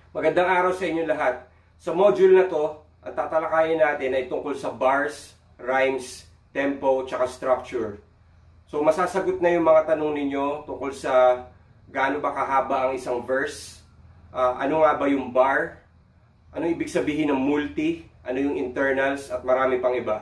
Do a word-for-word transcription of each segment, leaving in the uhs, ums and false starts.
Magandang araw sa inyo lahat. Sa module na to, ang tatalakayin natin ay tungkol sa bars, rhymes, tempo, tsaka structure. So masasagot na yung mga tanong ninyo tungkol sa gaano ba kahaba ang isang verse, uh, ano nga ba yung bar, ano ibig sabihin ng multi, ano yung internals, at marami pang iba.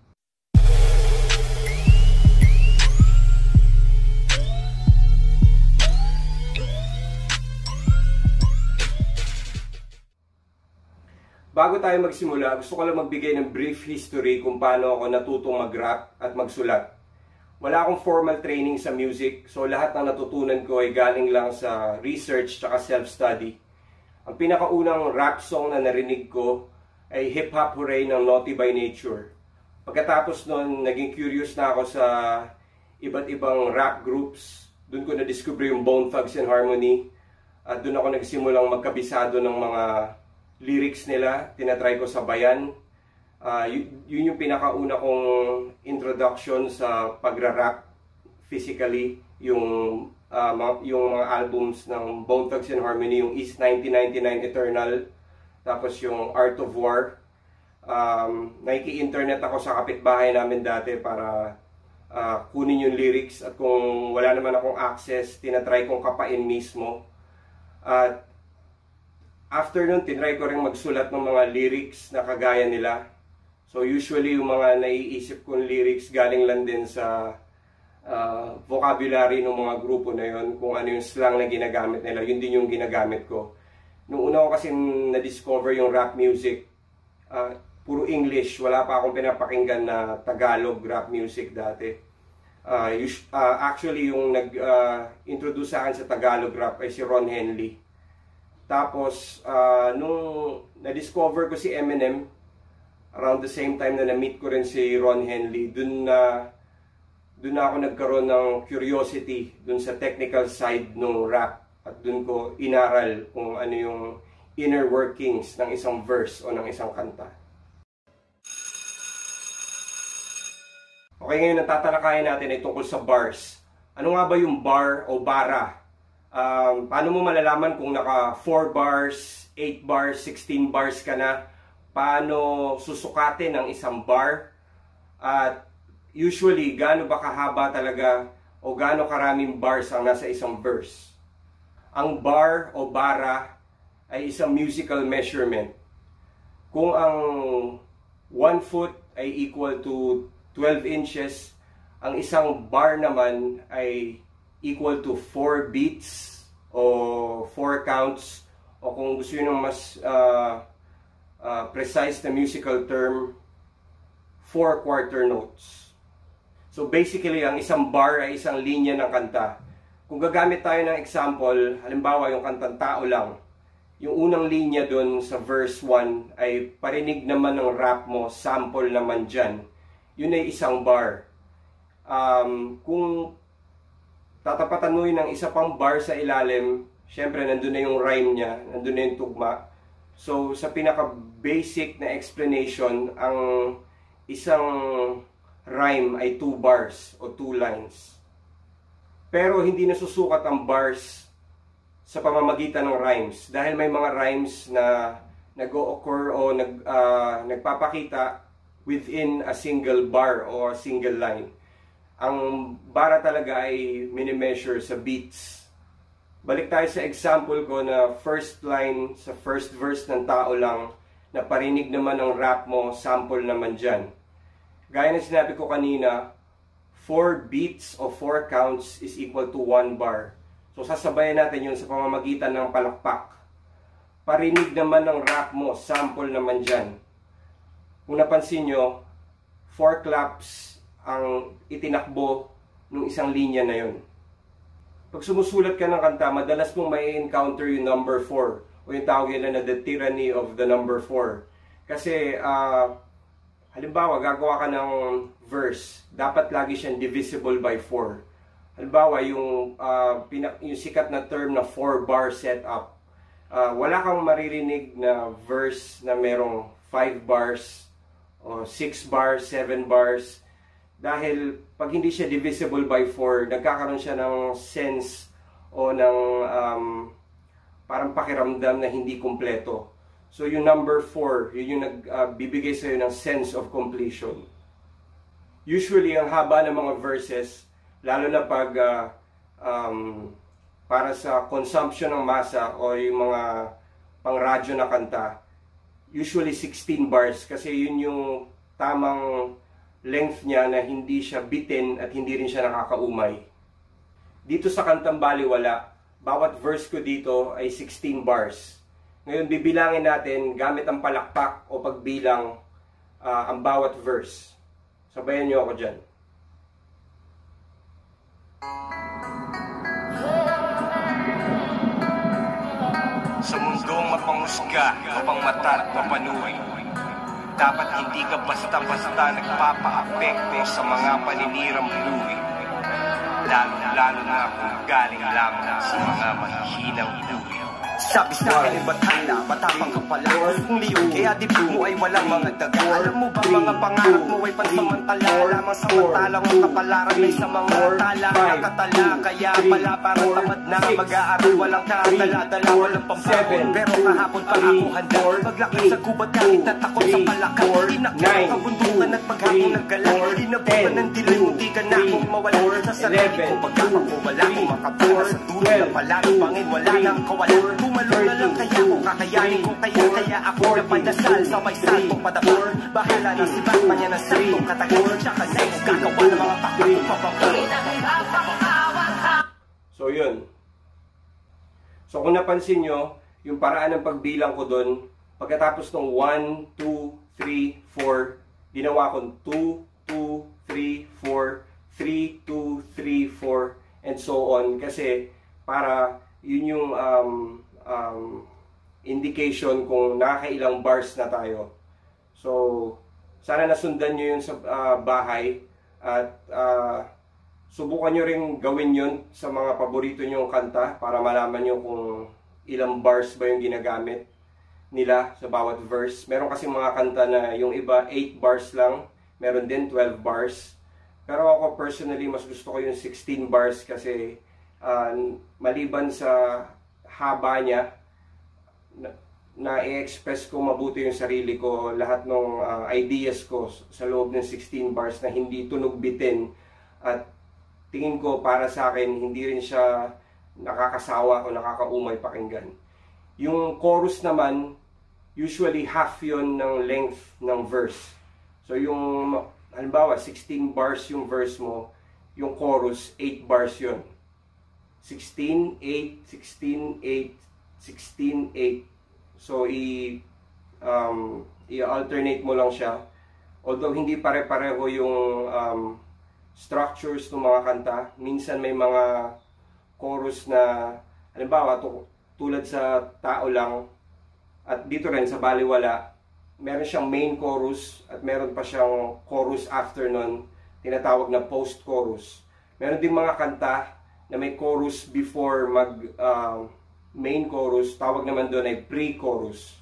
Bago tayo magsimula, gusto ko lang magbigay ng brief history kung paano ako natutong mag-rap at magsulat. Wala akong formal training sa music, so lahat ng natutunan ko ay galing lang sa research at self-study. Ang pinakaunang rap song na narinig ko ay Hip Hop Hooray ng Naughty by Nature. Pagkatapos nun, naging curious na ako sa iba't ibang rap groups. Doon ko na-discover yung Bone Thugs and Harmony. At doon ako nagsimulang magkabisado ng mga lyrics nila, tinatry ko sabayan. Uh, yun yung pinakauna kong introduction sa pagra-rap physically. Yung, uh, yung mga albums ng Bone Thugs and Harmony, yung East nineteen ninety-nine Eternal, tapos yung Art of War. Um, Naiki-internet ako sa kapitbahay namin dati para uh, kunin yung lyrics, at kung wala naman akong access, tinatry kong kapain mismo. At after nun, tinry ko rin magsulat ng mga lyrics na kagaya nila. So usually yung mga naiisip kong lyrics galing lang din sa uh, vocabulary ng mga grupo na yun. Kung ano yung slang na ginagamit nila, yun din yung ginagamit ko. Nung una ko kasi na-discover yung rap music, uh, puro English. Wala pa akong pinapakinggan na Tagalog rap music dati. Uh, uh, actually, yung nag-introduce uh, sa akin sa Tagalog rap ay si Ron Henley. Tapos, uh, nung na-discover ko si Eminem, around the same time na na-meet ko rin si Ron Henley, dun na, dun na ako nagkaroon ng curiosity dun sa technical side ng rap. At dun ko inaral kung ano yung inner workings ng isang verse o ng isang kanta. Okay, ngayon natatalakayin natin ay tungkol sa bars. Ano nga ba yung bar o bara? Um, paano mo malalaman kung naka four bars, eight bars, sixteen bars ka na? Paano susukatin ang isang bar? At usually, gaano ba kahaba talaga o gaano karaming bars ang nasa isang verse? Ang bar o bara ay isang musical measurement. Kung ang one foot ay equal to twelve inches, ang isang bar naman ay equal to four beats o four counts, o kung gusto nyo ng mas uh, uh, precise na musical term, four quarter notes. So basically, ang isang bar ay isang linya ng kanta. Kung gagamit tayo ng example, halimbawa yung kantang Tao Lang, yung unang linya dun sa verse one ay parinig naman ng rap mo, sample naman dyan. Yun ay isang bar. Um, kung tatapatan mo yun ng isa pang bar sa ilalim, syempre nandun na yung rhyme niya, nandun na yung tugma. So sa pinaka-basic na explanation, ang isang rhyme ay two bars o two lines. Pero hindi nasusukat ang bars sa pamamagitan ng rhymes, dahil may mga rhymes na nag-o-occur o nag, uh, nagpapakita within a single bar o a single line. Ang bara talaga ay minimeasure sa beats. Balik tayo sa example ko na first line sa first verse ng Tao Lang, na parinig naman ng rap mo, sample naman dyan. Gaya na sinabi ko kanina, four beats o four counts is equal to one bar. So sasabayan natin yun sa pamamagitan ng palakpak. Parinig naman ng rap mo, sample naman dyan. Kung napansin nyo, four claps ang itinakbo ng isang linya na yun. Pag sumusulat ka ng kanta, madalas mong may encounter yung number four, o yung tawag nila na the tyranny of the number four. Kasi, uh, halimbawa, gagawa ka ng verse, dapat lagi siyang divisible by four. Halimbawa, yung, uh, yung sikat na term na four bar setup, uh, wala kang maririnig na verse na merong five bars, o six bars, seven bars. Dahil pag hindi siya divisible by four, nagkakaroon siya ng sense o ng um, parang pakiramdam na hindi kumpleto. So yung number four, yun yung nagbibigay uh, sa'yo ng sense of completion. Usually, ang haba ng mga verses, lalo na pag uh, um, para sa consumption ng masa o yung mga pang-radyo na kanta, usually sixteen bars kasi yun yung tamang length niya na hindi siya bitin at hindi rin siya nakakaumay. Dito sa kantang Baliwala, bawat verse ko dito ay sixteen bars. Ngayon bibilangin natin gamit ang palakpak o pagbilang uh, ang bawat verse. Sabayan niyo ako dyan. Sa mundong mapanghusga, mapangmata at mapanuri, dapat hindi ka basta-basta nagpapa-apekto sa mga paninirang buhay. Lalo-lalo na kung galing lamang sa mga mahihinang buhay. Sabi sa akin ay batanda, matapang ka pala. Kung liyon, kaya dibdib mo ay walang mga daga. Alam mo ba mga pangarap mo ay pansamantala? Lamang samantalang ang kapalaran ay sa mga tala. Nakatala, kaya pala parang tamad na mag-aaral. Walang kadala-dala, walang pambakon. Pero kahapon pa ako handa maglakad sa gubat kahit natakot sa palakad. Tinakot ang kabundukan at paghapon naggala. Inabutan ng dilim, munti ka na akong mawala sa sarili ko. Pagkapag ko wala akong makapala sa dulo na palagi pangin, wala nang kawala. Tumalon na lang kaya ko, kakayanin ko kaya kaya ako napadasal sa may santong padapor. Bahala na si Batman yan ang santong katagal. Tsaka na yung gagawa ng mga pakakong papapor. So yun. So kung napansin nyo, yung paraan ng pagbilang ko dun, pagkatapos ng one, two, three, four, ginawa kong two, two, three, four, three, two, three, four, and so on. Kasi para yun yung um, um, indication kung nakakailang bars na tayo. So, sana nasundan nyo yun sa uh, bahay at uh, subukan nyo rin gawin yun sa mga paborito nyong kanta para malaman nyo kung ilang bars ba yung ginagamit nila sa bawat verse. Meron kasi mga kanta na yung iba eight bars lang, meron din twelve bars. Pero ako personally mas gusto ko yung sixteen bars kasi uh, maliban sa haba niya, na-i-express ko mabuti yung sarili ko, lahat ng uh, ideas ko sa loob ng sixteen bars na hindi tunog bitin. At tingin ko para sa akin, hindi rin siya nakakasawa o nakakaumay pakinggan. Yung chorus naman, usually half yon ng length ng verse. So yung, halimbawa, sixteen bars yung verse mo, yung chorus, eight bars yon. sixteen, eight, sixteen, eight, sixteen, eight. So, i, um, i-alternate mo lang siya. Although, hindi pare-pareho yung um, structures ng mga kanta. Minsan may mga chorus na, halimbawa, tulad sa Tao Lang, at dito rin sa Baliwala, meron siyang main chorus at meron pa siyang chorus after nun, tinatawag na post-chorus. Meron din mga kanta na may chorus before mag uh, main chorus, tawag naman doon ay pre-chorus.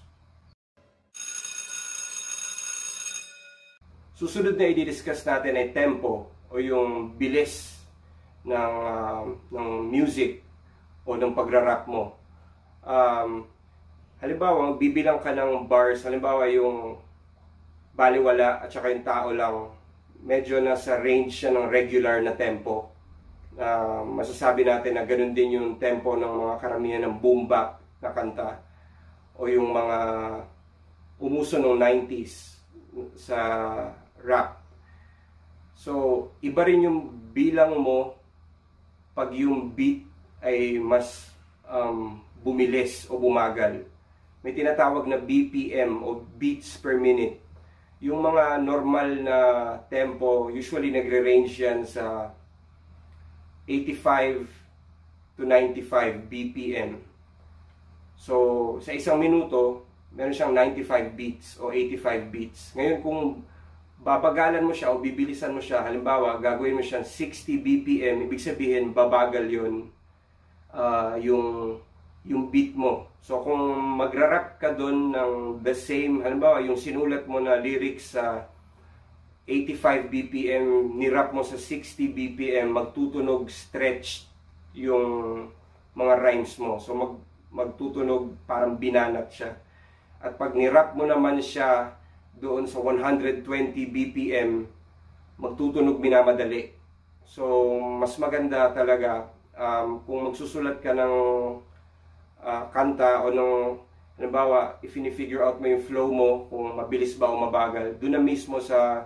Susunod na i-discuss natin ay tempo o yung bilis ng, uh, ng music o ng pagra-rap mo. Um, halimbawa, bibilang ka ng bars, halimbawa yung Baliwala at saka yung Tao Lang, medyo nasa range siya ng regular na tempo. Uh, masasabi natin na ganun din yung tempo ng mga karamihan ng boom bap na kanta o yung mga umuso ng nineties sa rap. So, iba rin yung bilang mo pag yung beat ay mas um, bumilis o bumagal. May tinatawag na B P M o beats per minute. Yung mga normal na tempo, usually nagre-range yan sa eighty-five to ninety-five B P M. So, sa isang minuto, meron siyang ninety-five beats o eighty-five beats. Ngayon, kung babagalan mo siya o bibilisan mo siya, halimbawa, gagawin mo siyang sixty B P M, ibig sabihin, babagal yun, uh, yung, yung beat mo. So, kung magra-rap ka doon ng the same, halimbawa, yung sinulat mo na lyrics sa eighty-five B P M, nirap mo sa sixty B P M, magtutunog stretch yung mga rhymes mo. So mag, magtutunog parang binanat siya. At pag nirap mo naman siya doon sa one hundred twenty B P M, magtutunog minamadali. So, mas maganda talaga um, kung magsusulat ka ng uh, kanta o ng, halimbawa, if ini-figure out mo yung flow mo, kung mabilis ba o mabagal, doon na mismo sa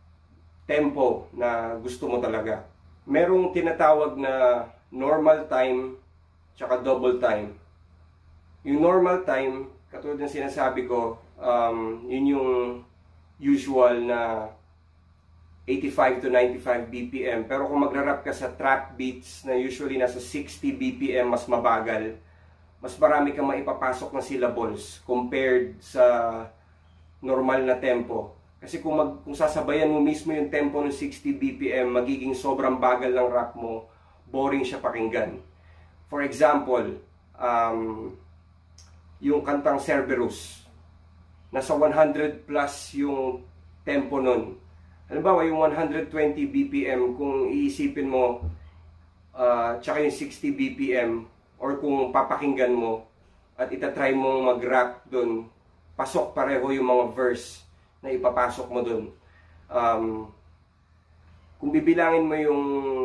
tempo na gusto mo talaga. Merong tinatawag na normal time tsaka double time. Yung normal time, katulad ng sinasabi ko, um, yun yung usual na eighty-five to ninety-five B P M. Pero kung magra-rap ka sa trap beats na usually nasa sixty B P M, mas mabagal, mas marami kang maipapasok na syllables compared sa normal na tempo. Kasi kung, mag, kung sasabayan mo mismo yung tempo ng sixty B P M, magiging sobrang bagal ng rap mo, boring siya pakinggan. For example, um, yung kantang Cerberus, nasa one hundred plus yung tempo nun. Halimbawa, yung one hundred twenty B P M, kung iisipin mo, uh, tsaka yung sixty B P M, or kung papakinggan mo, at itatry mong mag-rap dun, pasok pareho yung mga verse na ipapasok mo dun. Um, kung bibilangin mo yung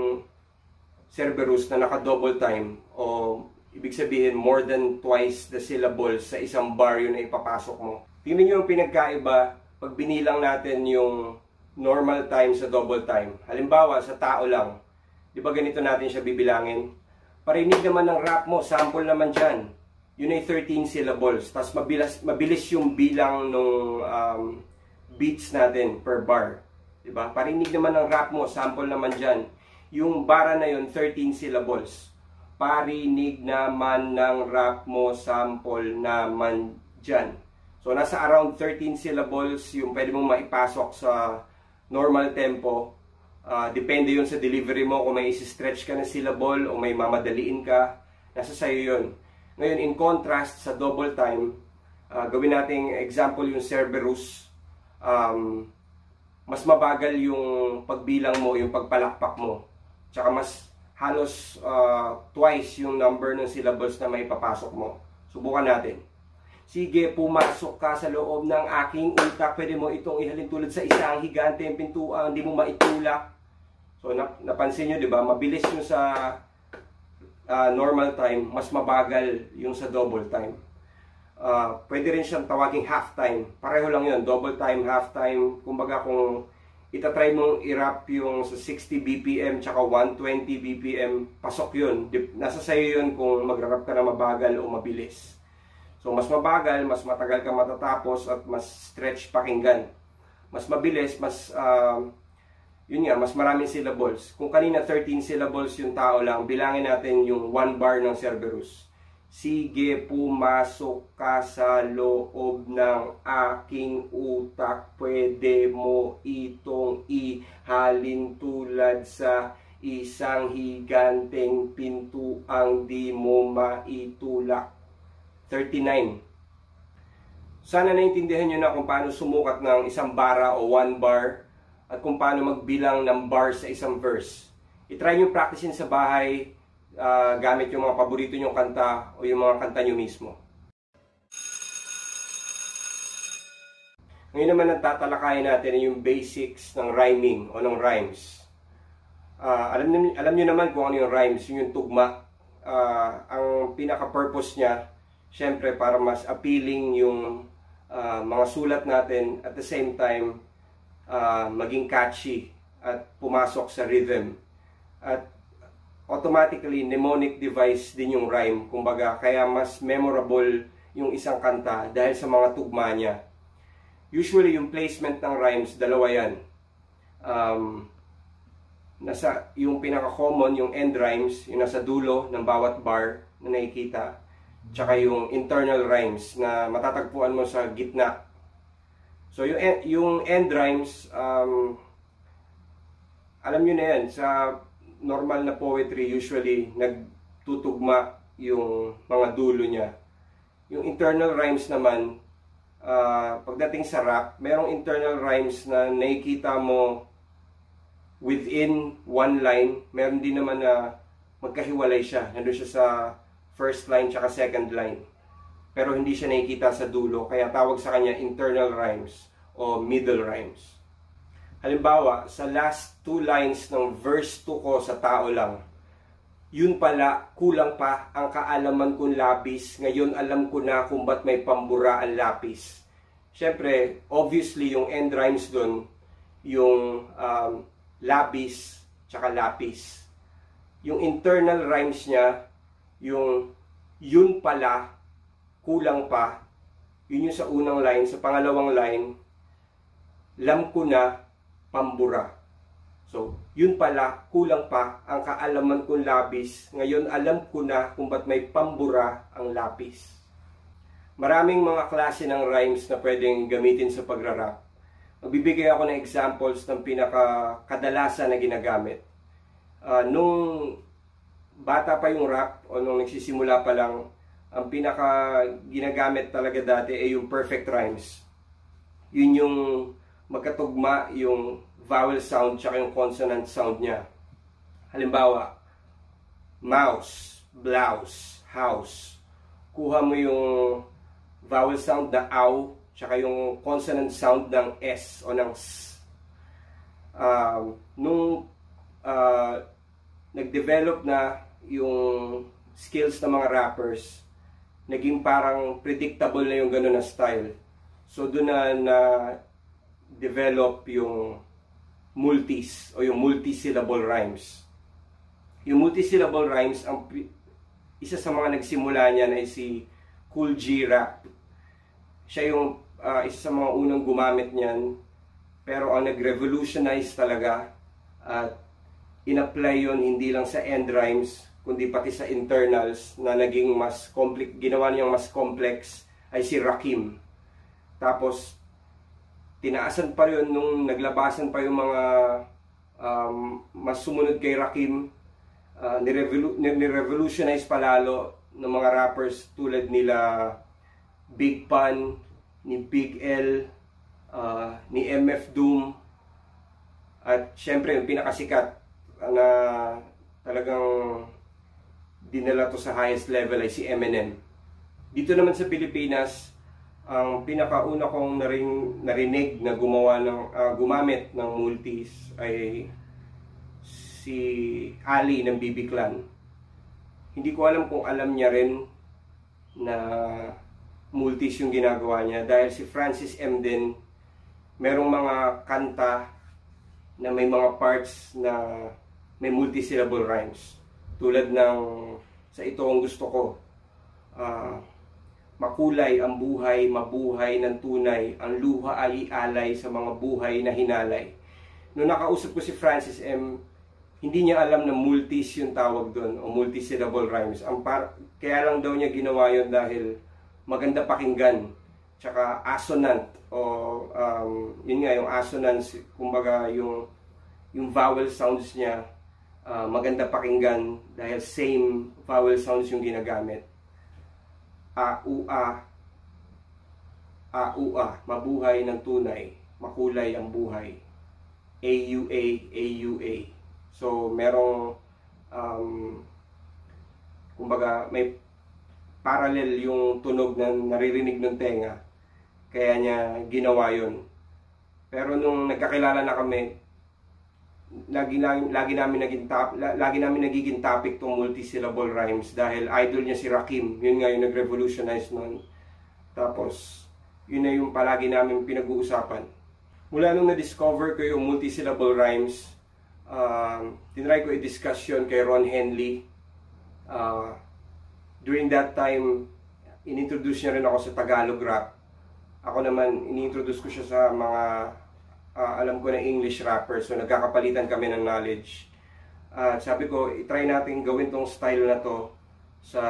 Cerberus na naka-double time, o ibig sabihin more than twice the syllables sa isang bar yun na ipapasok mo. Tingnan nyo yung pinagkaiba pag binilang natin yung normal time sa double time. Halimbawa, sa tao lang, di ba ganito natin siya bibilangin? Parinig naman ng rap mo, sample naman dyan. Yun ay thirteen syllables. Tapos mabilis, mabilis yung bilang ng um, beats natin per bar. Di ba? Parinig naman ng rap mo, sample naman dyan. Yung bara na yun, thirteen syllables. Parinig naman ng rap mo, sample naman dyan. So, nasa around thirteen syllables yung pwede mong maipasok sa normal tempo. Uh, depende yun sa delivery mo, kung may isi-stretch ka na syllable o may mamadaliin ka. Nasa sayo yun. Ngayon, in contrast sa double time, uh, gawin nating example yung Cerberus. Um, mas mabagal yung pagbilang mo, yung pagpalakpak mo. Tsaka mas halos uh, twice yung number ng syllables na may papasok mo. Subukan natin. Sige, pumasok ka sa loob ng aking utak. Pwede mo itong ihalin tulad sa isang higante yung pintuan, hindi mo maitulak. So, nap napansin nyo, di ba? Mabilis yung sa uh, normal time, mas mabagal yung sa double time. Uh, pwede rin siyang tawaging half time. Pareho lang yun, double time, half time. Kumbaga kung itatry mong i-rap yung sa sixty B P M tsaka one twenty B P M, pasok yun. Nasa sayo yun kung magra-rap ka na mabagal o mabilis. So, mas mabagal, mas matagal ka matatapos at mas stretch pakinggan. Mas mabilis, mas, uh, yun nga, mas maraming syllables. Kung kanina thirteen syllables yung tao lang, bilangin natin yung one bar ng Cerberus. Sige, pumasok ka sa loob ng aking utak. Pwede mo itong ihalin tulad sa isang higanteng pintuang di mo maitulak. thirty-nine. Sana naintindihan nyo na kung paano sumukat ng isang bara o one bar at kung paano magbilang ng bar sa isang verse. I-try nyo practicein sa bahay uh, gamit yung mga paborito nyong kanta o yung mga kanta nyo mismo. Ngayon naman ang tatalakayin natin yung basics ng rhyming o ng rhymes. Uh, alam, alam nyo naman kung ano yung rhymes, yung tugma. Uh, ang pinaka-purpose niya, syempre para mas appealing yung uh, mga sulat natin, at the same time uh, maging catchy at pumasok sa rhythm. At automatically mnemonic device din yung rhyme, kumbaga kaya mas memorable yung isang kanta dahil sa mga tugma niya. Usually yung placement ng rhymes, dalawa yan. Um, nasa, yung pinaka-common, yung end rhymes, yung nasa dulo ng bawat bar na nakikita. Tsaka yung internal rhymes na matatagpuan mo sa gitna. So yung, yung end rhymes, um, alam nyo na yan, sa normal na poetry usually nagtutugma yung mga dulo niya. Yung internal rhymes naman, uh, pagdating sa rap, merong internal rhymes na nakikita mo within one line. Meron din naman na magkahiwalay siya. Nandun siya sa first line tsaka second line. Pero hindi siya nakikita sa dulo, kaya tawag sa kanya internal rhymes o middle rhymes. Halimbawa, sa last two lines ng verse two ko sa tao lang, yun pala, kulang pa ang kaalaman kong lapis, ngayon alam ko na kung ba't may pambura ang lapis. Siyempre, obviously, yung end rhymes dun, yung um, labis, tsaka lapis. Yung internal rhymes niya, yung yun pala, kulang pa, yun yung sa unang line. Sa pangalawang line, lam ko na, pambura. So, yun pala, kulang pa ang kaalaman kong labis. Ngayon, alam ko na kung ba't may pambura ang lapis. Maraming mga klase ng rhymes na pwedeng gamitin sa pagrarap. Magbibigay ako ng examples ng pinaka-kadalasan na ginagamit. Uh, nung bata pa yung rap, o nung nagsisimula pa lang, ang pinaka ginagamit talaga dati ay yung perfect rhymes. Yun yung magkatugma yung vowel sound tsaka yung consonant sound niya. Halimbawa, mouse, blouse, house. Kuha mo yung vowel sound na aw tsaka yung consonant sound ng S o ng S. Uh, nung uh, nag-develop na yung skills ng mga rappers, naging parang predictable na yung gano'n na style. So doon na na-develop yung multis o yung multisyllable rhymes. Yung multisyllable rhymes, ang isa sa mga nagsimula niyan ay si Kool G Rap. Siya yung uh, isa sa mga unang gumamit niyan, pero ang nag-revolutionize talaga at in-apply yun hindi lang sa end rhymes, kundi pati sa internals na naging mas complex, ginawa niyang mas complex ay si Rakim. Tapos, tinaasan pa yun nung naglabasan pa yung mga um, mas sumunod kay Rakim, uh, nirevolutionize pa lalo ng mga rappers tulad nila Big Pun, ni Big L, uh, ni M F Doom, at syempre yung pinakasikat na talagang dinala to sa highest level ay si Eminem. Dito naman sa Pilipinas, ang pinakauna kong naring, narinig na gumawa ng, uh, gumamit ng multis ay si Ali ng B B Clan. Hindi ko alam kung alam niya rin na multis yung ginagawa niya, dahil si Francis M din merong mga kanta na may mga parts na may multisyllable rhymes. Tulad ng sa ito ang gusto ko, uh, makulay ang buhay, mabuhay ng tunay, ang luha ay alay sa mga buhay na hinalay. Noong nakausap ko si Francis M, hindi niya alam na multis yung tawag doon, o multisyllable rhymes. Ang par kaya lang daw niya ginawa yun dahil maganda pakinggan, tsaka assonant, o um, yun nga, yung assonance, kumbaga yung, yung vowel sounds niya, Uh, maganda pakinggan dahil same vowel sounds yung ginagamit. A, U, A, A, U, A, mabuhay ng tunay, makulay ang buhay. A, U, A, A, U, A. So, merong, um, kumbaga, may parallel yung tunog na naririnig ng tenga. Kaya niya ginawa yun. Pero nung nagkakilala na kami, lagi lagi, lagi namin naging top, lagi namin nagiging topic tong multisyllable rhymes dahil idol niya si Rakim. Yun nga yung nag-revolutionize noon. Tapos yun na yung palagi namin pinag-uusapan. Mula nung na-discover ko yung multisyllable rhymes, uh, tinry ko i-discuss yun kay Ron Henley. Uh, during that time, inintroduce niya rin ako sa Tagalog rap. Ako naman, inintroduce ko siya sa mga Uh, alam ko na English rapper, so nagkakapalitan kami ng knowledge. At uh, sabi ko, itry natin gawin tong style na to sa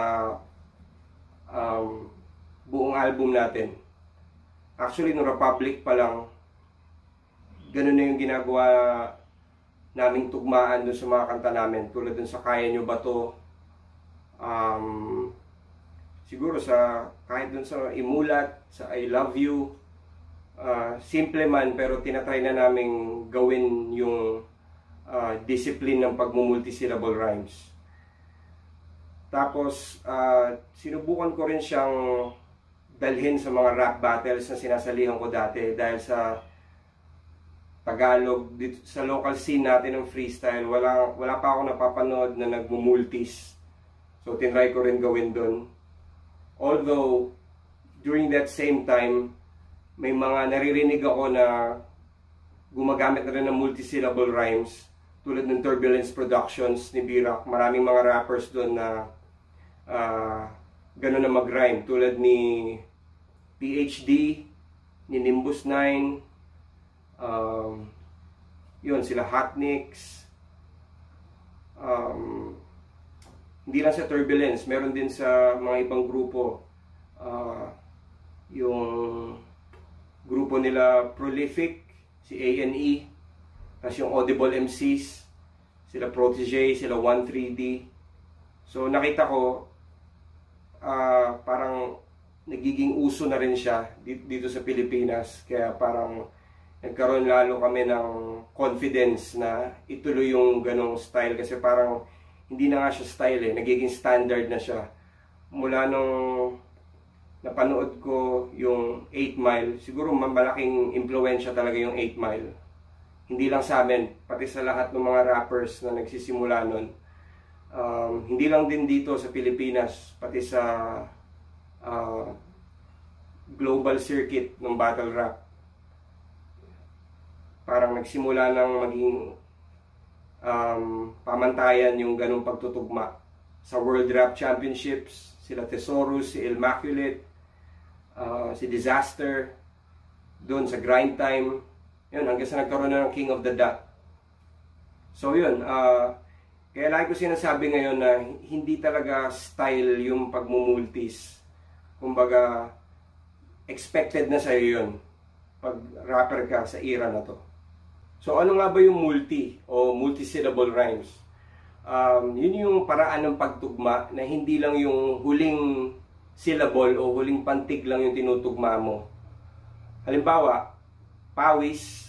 um, buong album natin. Actually, no Republic pa lang, ganun na yung ginagawa naming tugmaan dun sa mga kanta namin. Tulad dun sa Kaya Nyo Ba To? Um, siguro sa, kahit dun sa Imulat, sa I Love You, Uh, simple man, pero tinatry na naming gawin yung uh, discipline ng pagmumultisyllable rhymes. Tapos, uh, sinubukan ko rin siyang dalhin sa mga rap battles na sinasalihan ko dati dahil sa Tagalog, dito, sa local scene natin ng freestyle, wala, wala pa ako napapanood na nagmumultis. So, tinry ko rin gawin doon. Although, during that same time, may mga naririnig ako na gumagamit na rin ng multisyllable rhymes tulad ng Turbulence Productions ni Birak. Maraming mga rappers doon na uh, gano'n na mag-rhyme tulad ni P H D, ni Nimbus nine, um, yun, sila Hotnix. Um, hindi lang sa Turbulence, meron din sa mga ibang grupo. Uh, yung grupo nila Prolific, si A N E, tapos yung Audible M Cs, sila Protege, sila one three D. So nakita ko, uh, parang nagiging uso na rin siya dito, dito sa Pilipinas. Kaya parang nagkaroon lalo kami ng confidence na ituloy yung ganong style. Kasi parang hindi na nga siya style eh, nagiging standard na siya. Mula nung napanood ko yung eight mile, siguro malaking impluensya talaga yung eight mile. Hindi lang sa amin, pati sa lahat ng mga rappers na nagsisimula nun. Um, hindi lang din dito sa Pilipinas, pati sa uh, global circuit ng battle rap. Parang nagsimula ng maging um, pamantayan yung ganong pagtutugma. Sa World Rap Championships, sila Thesaurus, si Immaculate, uh, si Disaster, doon sa Grind Time, yun, hanggang sa nagkaroon na ng King of the Dot. So yun, uh, kaya lagi ko sinasabi ngayon na hindi talaga style yung pagmumultis. Kumbaga, expected na sa'yo yun pag rapper ka sa era na to. So ano nga ba yung multi o multisyllable rhymes? Um, yun yung paraan ng pagtugma na hindi lang yung huling syllable o huling pantig lang yung tinutugma mo. Halimbawa, pawis,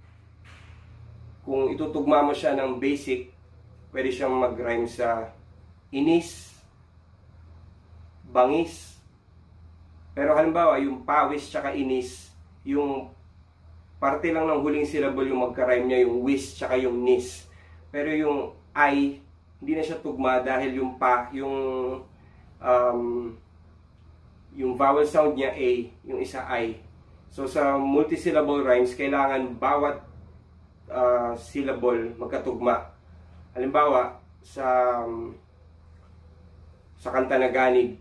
kung itutugma mo siya ng basic, pwede siyang mag-rhyme sa inis, bangis. Pero halimbawa, yung pawis tsaka inis, yung parte lang ng huling syllable yung magka-rhyme niya, yung wis tsaka yung nis. Pero yung I, hindi na siya tugma dahil yung pa, yung um, yung vowel sound niya A, yung isa I. So sa multisyllable rhymes, kailangan bawat uh, syllable magkatugma. Halimbawa, sa um, sa kanta na Ganib,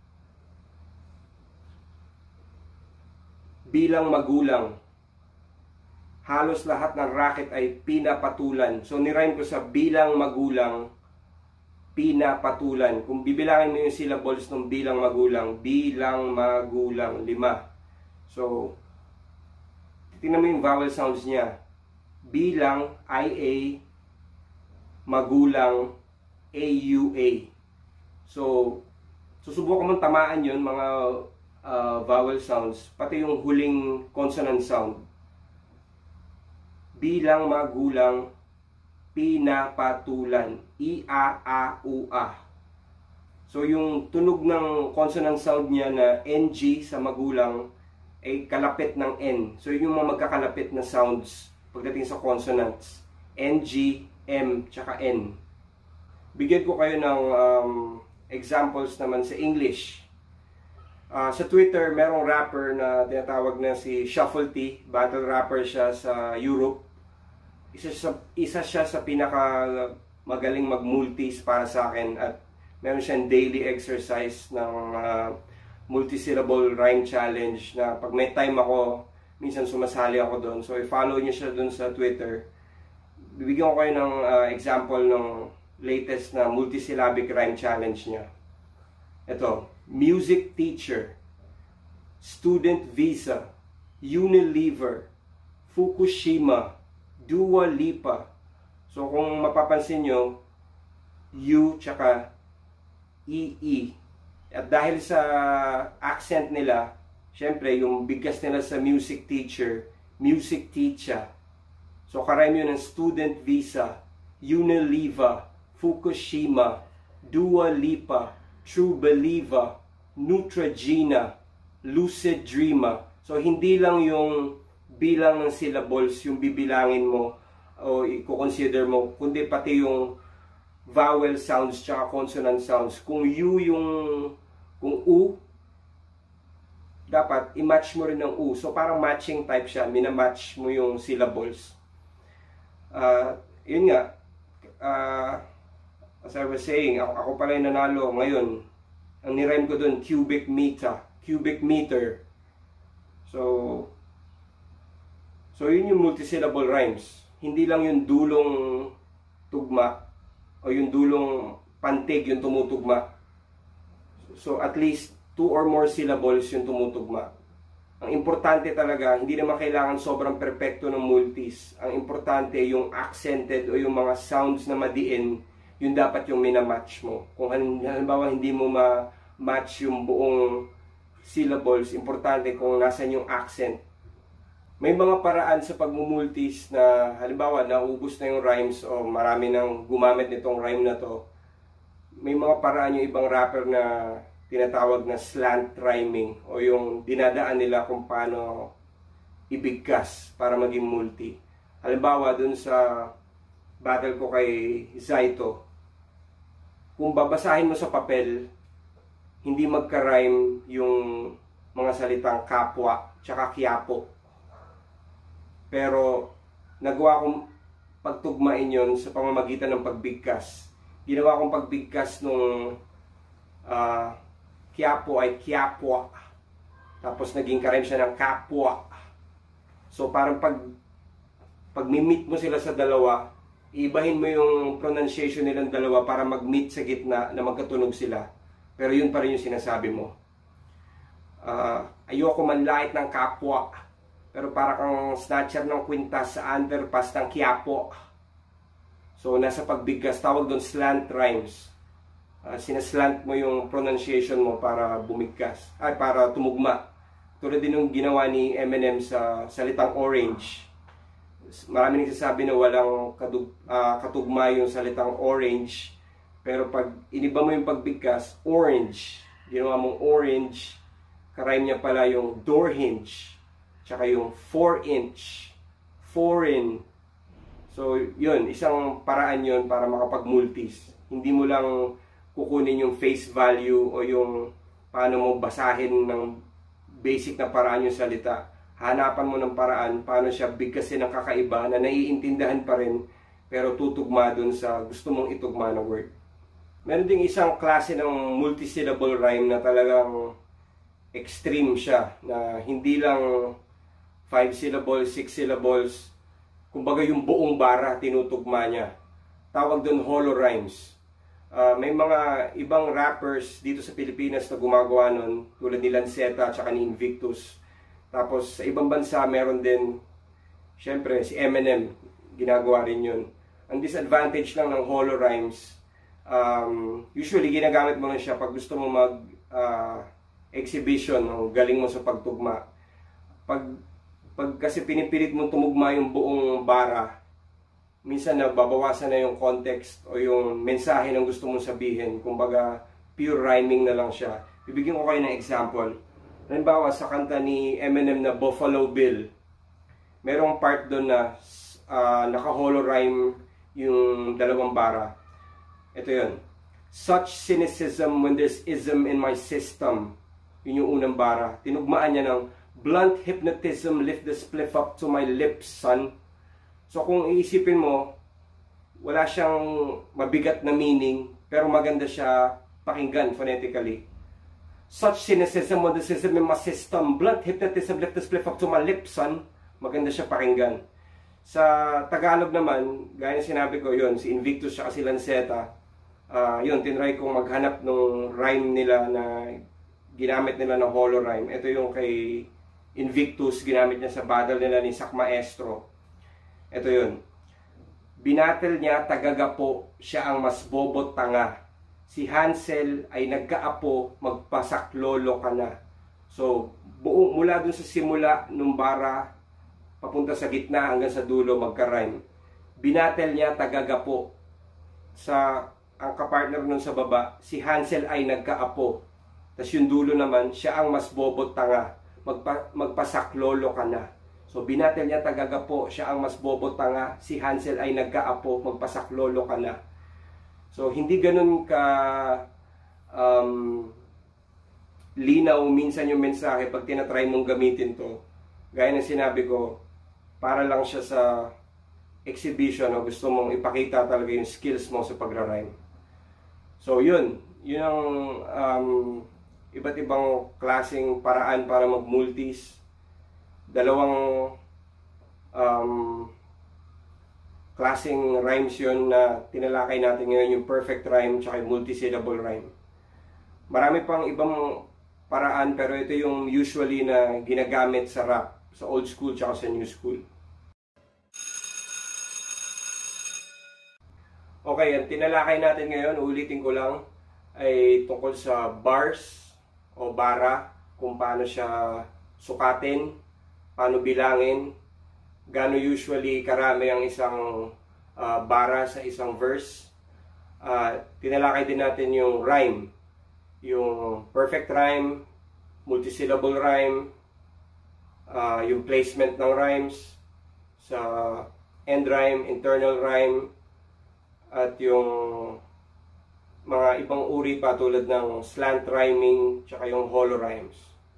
bilang magulang, halos lahat ng racket ay pinapatulan. So nirhyme ko sa bilang magulang, pinapatulan. Kung bibilangin mo yung syllables ng bilang magulang, bilang magulang, lima. So, tingnan mo yung vowel sounds niya. Bilang, I A, magulang, A U A. So, susubukan mong tamaan yun, mga uh, vowel sounds, pati yung huling consonant sound. Bilang magulang, pinapatulan, I A A U A. So yung tunog ng consonant sound niya na N G sa magulang ay kalapit ng N. So yun yung mga magkakalapit na sounds pagdating sa consonants. N G, M, tsaka N. Bigyan ko kayo ng um, examples naman sa English. Uh, sa Twitter, merong rapper na tinatawag na si Shuffle T. Battle rapper siya sa Europe. Isa, sa, isa siya sa pinaka magaling mag-multis para sa akin at meron siyang daily exercise ng uh, multisyllable rhyme challenge na pag may time ako, minsan sumasali ako doon. So i-follow niyo siya doon sa Twitter. Bibigyan ko kayo ng uh, example ng latest na multisyllabic rhyme challenge niya. Ito, music teacher, student visa, Unilever, Fukushima, Dua Lipa. So kung mapapansin nyo, U tsaka E E. At dahil sa accent nila, syempre yung bigkas nila sa music teacher, music teacher. So karami yun ng student visa, Unilever, Fukushima. Dua Lipa, True Believer, Neutrogena, Lucid Dreamer. So hindi lang yung bilang ng syllables yung bibilangin mo o i-consider mo, kundi pati yung vowel sounds tsaka consonant sounds. Kung U yung, kung U, dapat i-match mo rin ng U. So parang matching type siya, minamatch mo yung syllables. Uh, yun nga, uh, as I was saying, ako, ako pala yung nanalo ngayon. Ang nirhyme ko dun, cubic meter. Cubic meter. So, so yun yung multisyllable rhymes. Hindi lang yung dulong tugma o yung dulong pantig yung tumutugma. So at least two or more syllables yung tumutugma. Ang importante talaga, hindi naman kailangan sobrang perpekto ng multis. Ang importante yung accented o yung mga sounds na madiin, yun dapat yung minamatch mo. Kung halimbawa hindi mo ma-match yung buong syllables, importante kung nasan yung accent. May mga paraan sa pagmumultis na halimbawa naubos na yung rhymes o marami nang gumamit nitong rhyme na to. May mga paraan yung ibang rapper na tinatawag na slant rhyming o yung dinadaan nila kung paano ibigkas para maging multi. Halimbawa dun sa battle ko kay Zaito, kung babasahin mo sa papel, hindi magka-rhyme yung mga salitang kapwa tsaka kiyapo. Pero nagawa kong pagtugmain yon sa pamamagitan ng pagbigkas. Ginawa kong pagbigkas nung uh, kiyapo ay kiyapwa. Tapos naging karime siya ng kapwa. So parang pag pag-meet mo sila sa dalawa, iibahin mo yung pronunciation nilang dalawa para mag-meet sa gitna na magkatunog sila. Pero yun pa rin yung sinasabi mo. Uh, ayoko manlait ng kapwa. Pero para kang snatcher ng kwintas sa underpass ng Quiapo. So, nasa pagbigkas, tawag doon slant rhymes. Uh, sinaslant mo yung pronunciation mo para bumigkas. Ay, para tumugma. Tulad din ng ginawa ni Eminem sa salitang orange. Marami nagsasabi na walang kadug, uh, katugma yung salitang orange. Pero pag iniba mo yung pagbigkas, orange. Ginawa mong orange, karime niya pala yung door hinge. Tsaka yung four inch, foreign. So, yun, isang paraan yun para makapag-multis. Hindi mo lang kukunin yung face value o yung paano mo basahin ng basic na paraan yung salita. Hanapan mo ng paraan paano siya bigkasin ng kakaiba na naiintindihan pa rin pero tutugma dun sa gusto mong itugma na word. Meron ding isang klase ng multisyllable rhyme na talagang extreme siya, na hindi lang five syllables, six syllables, kumbaga yung buong bara tinutugma niya. Tawag doon holo rhymes. Uh, may mga ibang rappers dito sa Pilipinas na gumagawa nun, tulad ni Lanceta at ni Invictus. Tapos sa ibang bansa meron din, syempre si Eminem, ginagawa rin yun. Ang disadvantage lang ng holo rhymes, um, usually ginagamit mo lang siya pag gusto mo mag uh, exhibition, o galing mo sa pagtugma. Pag Pag kasi pinipilit mong tumugma yung buong bara, minsan na babawasan na yung context o yung mensahe ng gusto mong sabihin. Kumbaga, pure rhyming na lang siya. Bibigyan ko kayo ng example. Halimbawa, sa kanta ni Eminem na Buffalo Bill, merong part doon na uh, naka-holo rhyme yung dalawang bara. Ito yun. Such cynicism when there's ism in my system. Yun yung unang bara. Tinugmaan niya ng blunt hypnotism, lift the spliff up to my lips, son. So kung iisipin mo, wala siyang mabigat na meaning, pero maganda siya pakinggan phonetically. Such cynicism, wondercism in my system, blunt hypnotism, lift the spliff up to my lips, son. Maganda siya pakinggan. Sa Tagalog naman, gaya na sinabi ko, yun, si Invictus siya si Lanceta, uh, yun, tinry kong maghanap ng rhyme nila na ginamit nila ng holo rhyme. Ito yung kay Invictus, ginamit niya sa battle nila ni Sak Maestro. Ito yun. Binatel niya, tagagapo, siya ang mas bobot tanga. Si Hansel ay nagkaapo, magpasaklolo ka na. So, buong, mula dun sa simula nung bara, papunta sa gitna hanggang sa dulo, magka-rhyme. Binatel niya, tagagapo. Sa ang kapartner nun sa baba, si Hansel ay nagkaapo. Tapos yung dulo naman, siya ang mas bobot tanga. Magpa, magpasaklolo ka na. So binatel niya tagagapo, siya ang mas bobot tanga. Si Hansel ay nagkaapo, magpasaklolo ka na. So hindi ganun ka um, linaw minsan yung mensahe pag tinatry mong gamitin to. Gaya ng sinabi ko, para lang siya sa exhibition o gusto mong ipakita talaga yung skills mo sa pagra-rhyme. So yun, yun ang um, iba't ibang klaseng paraan para mag-multis. Dalawang um, klaseng rhymes yun na tinalakay natin ngayon, yung perfect rhyme at yung multisyllable rhyme. Marami pang ibang paraan pero ito yung usually na ginagamit sa rap, sa old school at sa new school. Okay, ang tinalakay natin ngayon, ulitin ko lang, ay tungkol sa bars o bara, kung paano siya sukatin, paano bilangin, gaano usually karami ang isang uh, bara sa isang verse. Uh, tinalakay din natin yung rhyme, yung perfect rhyme, multisyllable rhyme, uh, yung placement ng rhymes, sa end rhyme, internal rhyme, at yung mga ibang uri pa tulad ng slant rhyming tsaka yung hollow rhymes.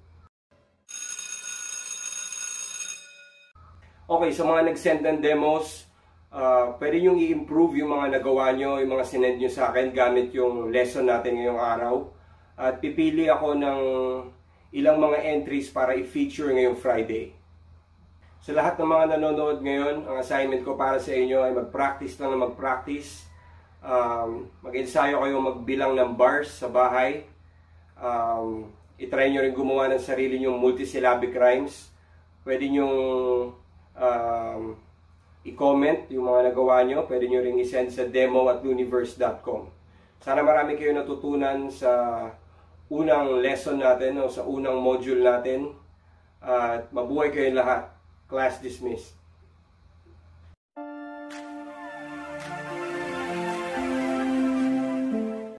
Okay, sa mga nag-send ng demos, uh, pwede nyo i-improve yung mga nagawa nyo, yung mga sinend nyo sa akin gamit yung lesson natin ngayong araw. At pipili ako ng ilang mga entries para i-feature ngayong Friday. Sa lahat ng mga nanonood ngayon, ang assignment ko para sa inyo ay mag-practice lang na mag-practice. Um, mag-ensayo kayo magbilang ng bars sa bahay. Um, itry nyo rin gumawa ng sarili nyong multisyllabic rhymes. Pwede nyo um, i-comment yung mga nagawa nyo. Pwede nyo rin i-send sa demo at luniverse dot com. Sana marami kayo natutunan sa unang lesson natin o sa unang module natin. At uh, mabuhay kayo lahat. Class dismissed.